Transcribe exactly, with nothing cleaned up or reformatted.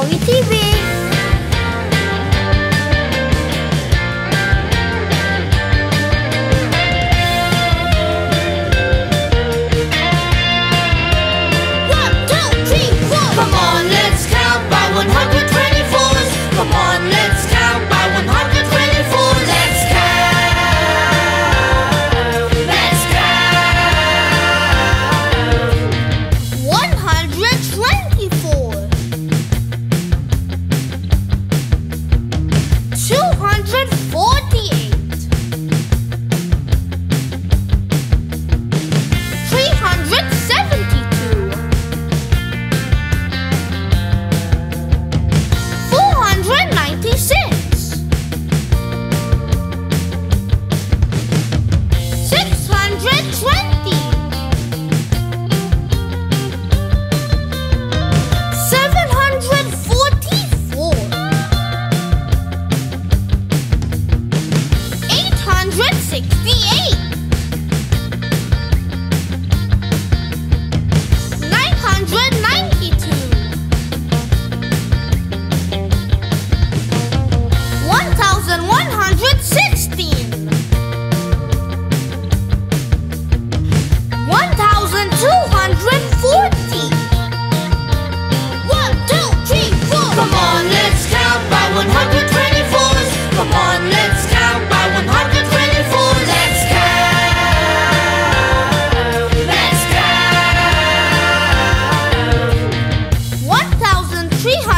Story T V. One, two, three, four. Come on, let's count by one hundred twenty-fours. Come on, let's count by one hundred twenty-four. Let's count. Let's count. One hundred twenty-four. Two hundred forty-eight. Three hundred seventy-two. Four hundred ninety-six. Six hundred twenty. Seven hundred forty-four. Eight hundred sixty-eight. Nine hundred ninety-two. One thousand one hundred sixteen. One thousand two hundred forty. One, two, three, four. Come on, let's count by one hundred twenty-fours. Come on, let's count by one hundred twenty-four. Let's count. Let's count. One thousand three hundred